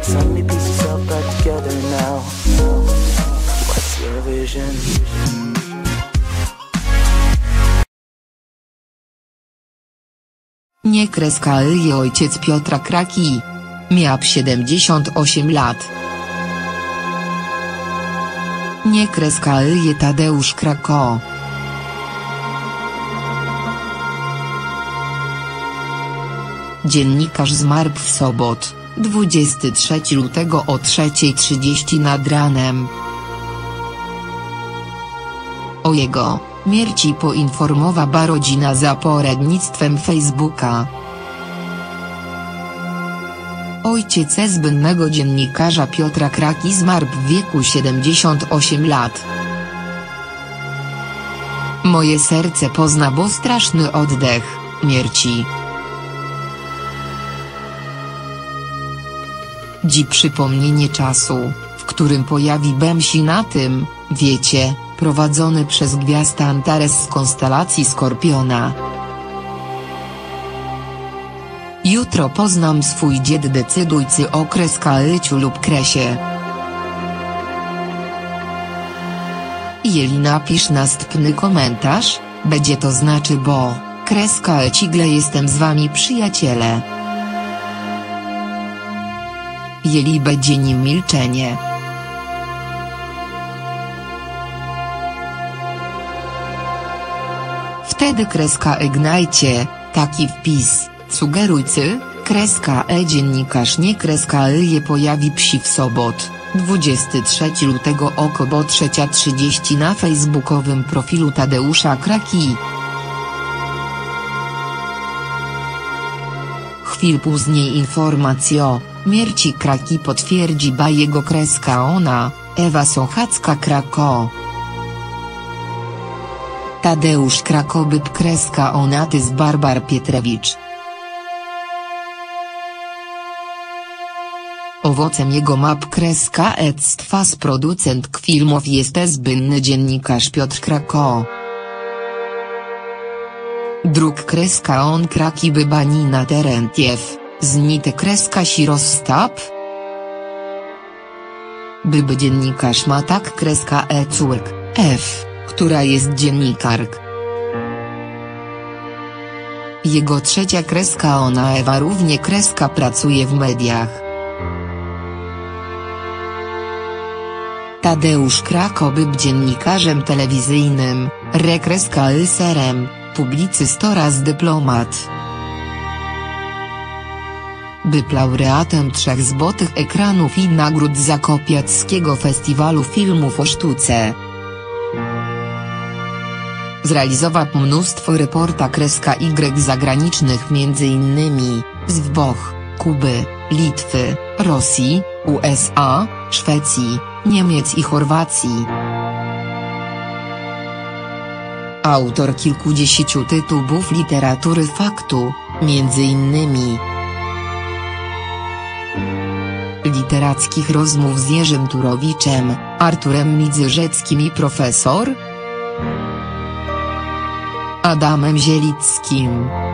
Suddenly piece yourself back together now. What's your vision? Nie kreskaje ojciec Piotra Kraki. Miał 78 lat. Nie kreskaje Tadeusz Krako. Dziennikarz zmarł w sobotę, 23 lutego o 3:30 nad ranem. O jego śmierci poinformowała rodzina za poradnictwem Facebooka. Ojciec słynnego dziennikarza Piotra Kraki zmarł w wieku 78 lat. Moje serce poznało straszny oddech śmierci. Dziś przypomnienie czasu, w którym pojawiłem się na tym, wiecie, prowadzony przez gwiazdę Antares z konstelacji Skorpiona. Jutro poznam swój dzied, decydujcy o kreskałyciu lub kresie. Jeli napisz następny komentarz, będzie to znaczy bo, kreska cigle jestem z wami przyjaciele. Jeli będzie nim milczenie. Wtedy kreska gnajcie, taki wpis, sugerujcy, kreska dziennikarz nie kreska je pojawi się w sobotę, 23 lutego około 3:30 na facebookowym profilu Tadeusza Kraki. Chwil później informację o śmierci Kraki potwierdziła jego kreska ona, Ewa Sochacka-Krako. Tadeusz Krako byb kreska onaty z Barbar Pietrewicz. Owocem jego map kreska z producent filmów jest słynny dziennikarz Piotr Krako. Druk kreska on Kraki bybani na terentiew, znite kreska si rozstap. Byby dziennikarz ma tak kreska córk, F, która jest dziennikark. Jego trzecia kreska ona Ewa równie kreska pracuje w mediach. Tadeusz Krako byb dziennikarzem telewizyjnym, rekreska serem, publicysto oraz dyplomat. Byb laureatem 3 złotych ekranów i nagród Zakopiackiego Festiwalu Filmów o Sztuce. Zrealizował mnóstwo reporta kreska Y zagranicznych m.in. z Włoch, Kuby, Litwy, Rosji, USA, Szwecji, Niemiec i Chorwacji. Autor kilkudziesięciu tytułów literatury faktu, m.in. literackich rozmów z Jerzym Turowiczem, Arturem Midzyrzeckim i profesor Adamem Zielickim.